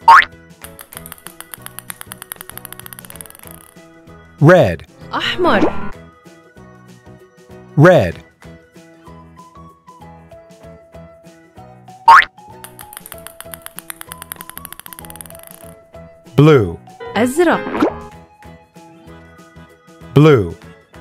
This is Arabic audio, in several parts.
red, أحمر. red, blue, أزرق. blue,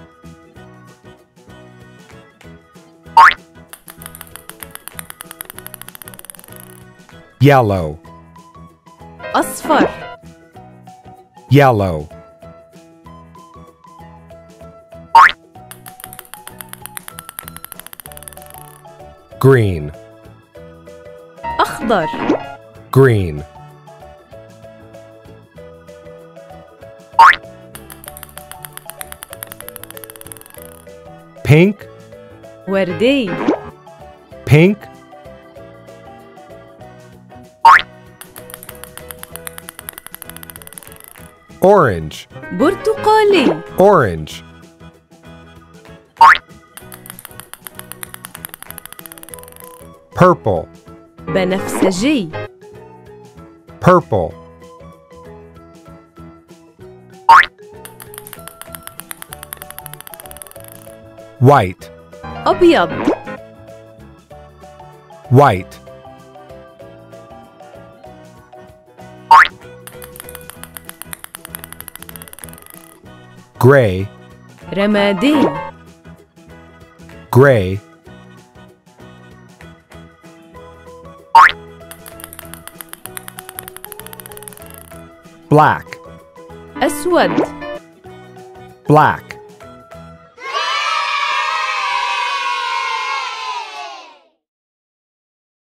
yellow, أصفر. yellow, green, أخضر. green, pink, وردي. pink, orange, برتقالي. orange, purple, بنفسجي. purple, white, أبيض. white, gray, رمادي. gray, black, أسود. black,